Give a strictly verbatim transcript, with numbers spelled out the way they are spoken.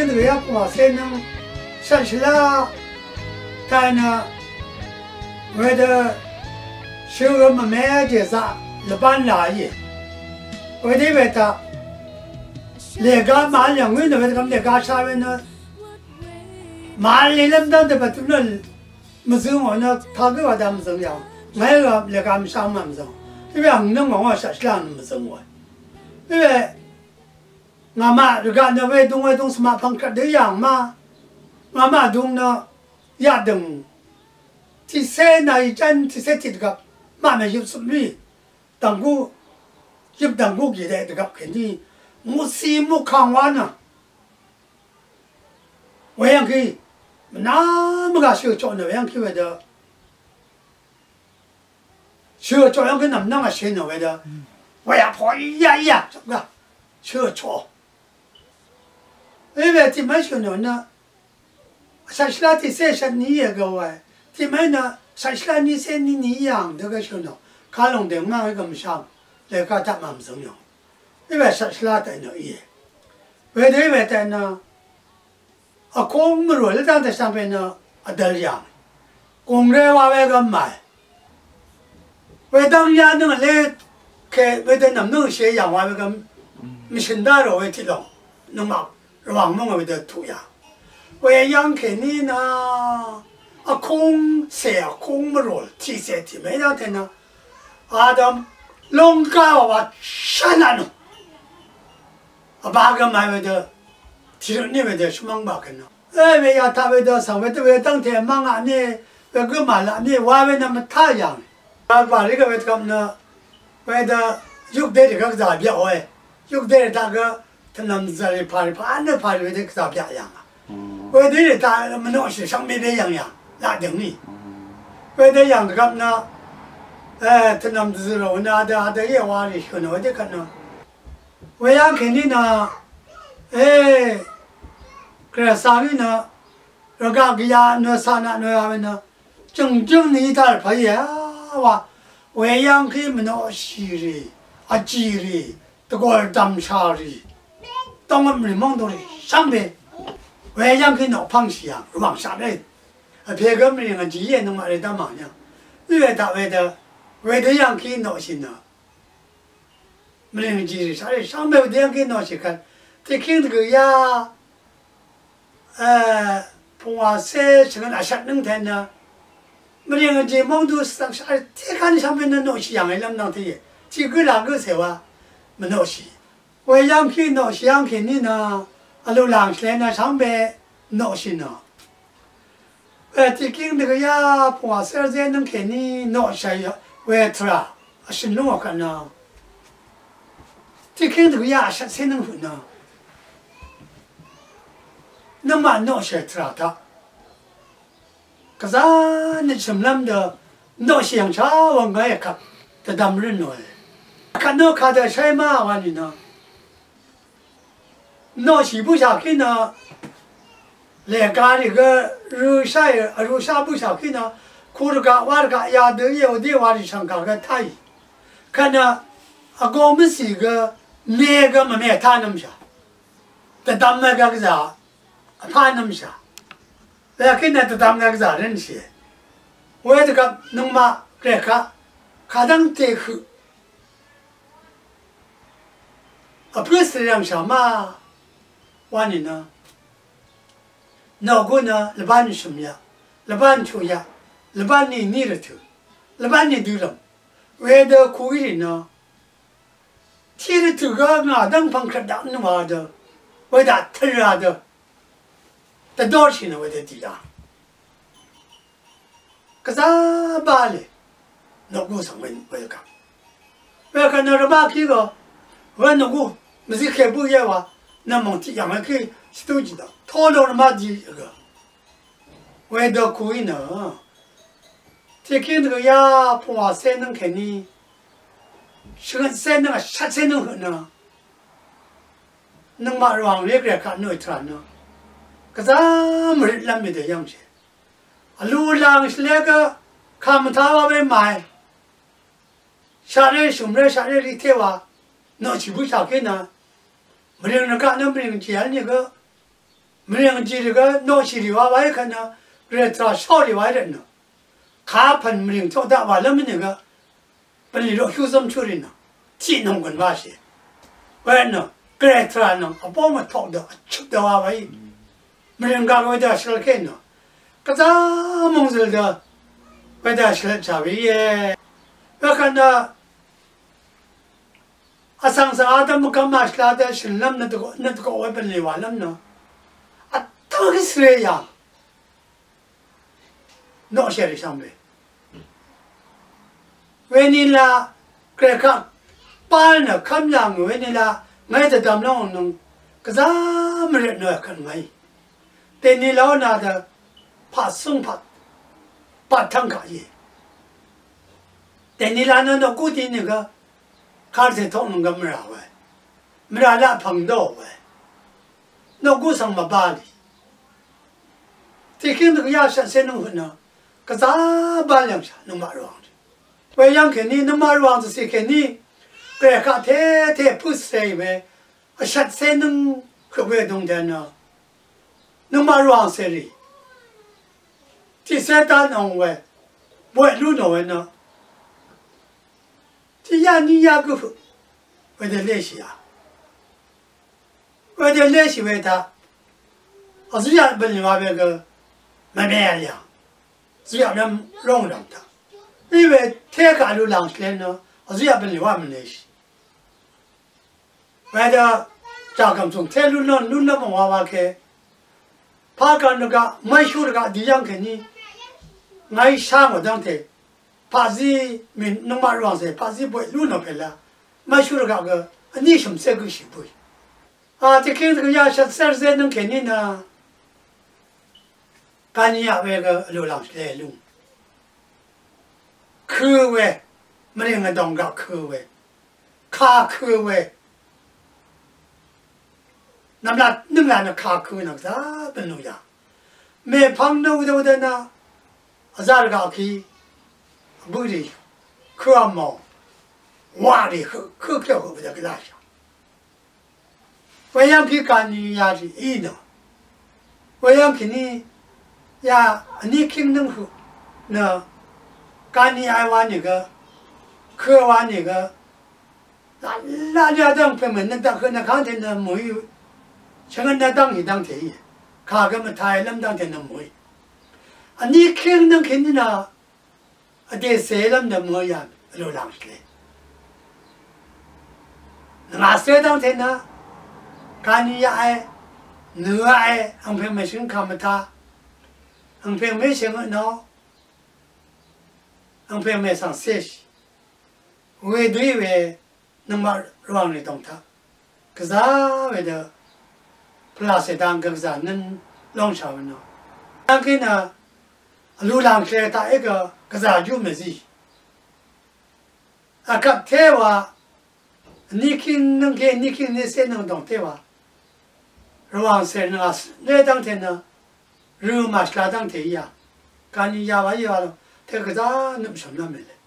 听这个呀，我才能上去了，但呢，为了修个么买的啥，一般来也，为的为他，那个买两位呢，为他那个啥位呢，买来了当的不都能，没生活呢，他给我他们生养，买个那个上嘛没生，因为俺能往我上去了没生活，因为。 ngà mà được gan nó về đông về đông smart phăng cả đấy dạng mà ngà mà đông nó gia đình thì xe này chân thì xe thịt gặp mà mày giúp sụp đi đằng cô giúp đằng cô gì đấy được gặp cái gì mua xi mua khang quá nè vậy anh khi nó mới gặp sửa chọn được anh khi vậy đó sửa chọn anh cái nằm nó là sửa nó vậy đó vậy à phải ya ya chắc là sửa chọn因为这么些人呢，三十来的三十年也个喂，这么呢三十来年三年一样这个些人，看龙的嘛那个么上，来个他们么重要，因为三十来的呢也，为的为的呢，啊公么罗了当在上边呢啊得样，公的话那个买，为当家那个来，开为的能弄些样话那个，没现代了为的了，弄嘛。 往梦为的土呀，为养肯定呢，啊空些空不着，提些提没那天呢，啊的龙高啊山难了，啊八个买为的，提着你为的什么八个呢？哎为呀他为的上为的为当天忙啊你，为个买了你我为那么太阳，啊把这个为什么呢？为的有的这个咋表哎，有的那个。 他能在爬的爬那爬的这个咋别样啊？为的他们那是上面的样样，那等你。为的样子看呢，哎，他能知道那的那也话的可能为的看呢，为啥肯定呢？哎，这上面呢，那个个呀，那啥那那样呢，正正的一点拍呀哇，为啥可以么那西的啊鸡的，这个当茶的。 当我们梦到的上边，为让给脑胖些啊，往下来，啊，别个们个职业弄嘛来当忙呢，越大为的，为的让给脑心呢，没人职业啥的，上边为的让给脑心看，这看这个呀，呃，不话说这个那啥能谈呢，没人个职梦到上啥，这看上面的脑心样的啷当的，这个那个说话，没脑心。 为让去闹想去你呢，啊，流浪起来呢，上边闹心呢。呃，最近那个呀，不是在能看你闹啥呀？为啥啊？是闹个呢？最近这个呀，是才能混呢。那么闹些啥的？可是你什么的闹想啥？我我也看，这他们人闹的，看到看到什么玩意呢？ 闹起不下去呢，来干这个肉啥呀？肉啥不下去呢？苦着干，挖着干，呀都有的挖的上干个太，看着啊，我们是个每个么没他那么下，这他们那个啥，他那么下，那现在这他们那个啥人些，我这个能嘛来看，看当最后，啊不是让什么。 完了呢，那个呢，老板什么呀？老板出呀，老板你你了头，老板你对了，为了苦人呢，贴着这个俺当朋克当那嘛的，为了特啊的，这多少钱呢？为了地啊，可咋办嘞？那个上面为了干，为了干那个嘛这个，我那个没是开不业哇。 那么这样个都知道，讨论了嘛这个，为了可以呢，这看这个呀，不话才能看你，是个才能啥才能很呢？能把往那个看那穿呢，可是没人那么的样子，啊，路上是那个看不他往外买，下来什么下来的贴哇，那去不下去呢？没人干那没人捡那个， 没人记这个脑西里娃娃看呢，这这少里娃人呢，卡喷没人做大娃那么那个，本里头有什么处理呢？体能跟娃些，完呢，这这呢，啊，帮我掏的，出的娃娃伊，没人干我的是看呢，可咋蒙着的，我的是啥玩意？我看到。啊，上次阿达木干嘛是拉的是那那这个那这个外边里话那呢，啊，都个是这样，哪些的上面，为你啦，这个班呢，看样为你啦，我这他们弄弄，可咋没人那看我，但你老那的，怕送怕，怕汤卡耶，但你那那那固定那个。看着通能个没啥喂，没啥拉碰到喂，那古上么巴里，这看那个牙线谁能混呢？可咋办两下能马软的？为养肯定能马软子谁肯定，这个太太不谁喂，啊啥谁能可不动的呢？能马软谁哩？这谁打弄喂，我路弄喂呢？这呀你呀个，为了练习啊，为了练习为他，我只要本里话那个没变样，只要能容忍他，因为太干就浪起来呢，我只要本里话没练习，为了咋个从太路那路那么娃娃开，怕干那个没修那个地样肯定，我上我当天。怕是民农马软噻，怕是不路那边啦，买修了个个，你什么这个是不？啊，这看这个牙线三十能肯定呢，赶紧要那个流浪来路，可喂，没人个当个可喂，卡可喂，那么那那么那卡可那啥不弄呀？没碰到的的呢，咋个去？不的，可毛，哇的可可可可不得个大小。我养皮干你呀是一呢，我养皮你呀你听能喝，那干你爱玩那个，可玩那个，那那家当朋友那当和那看见那没有，像那当一当天，看个么台那么当天那没，啊你听能听的呢？啊，这谁人的模样流浪起来？那谁当天呢？看你爱，你爱，俺平没心看不他，俺平没心个孬，俺平没上学习，为对为那么让你懂他，可啥为的，普拉西当个啥能弄啥呢？当天呢，流浪起来他一个。可是就没事，啊，个台话，你听能看，你听你谁能懂台话？如果是那个那当天呢，如果嘛是那当天呀，看你呀哇呀了，他个咋那么什么没了？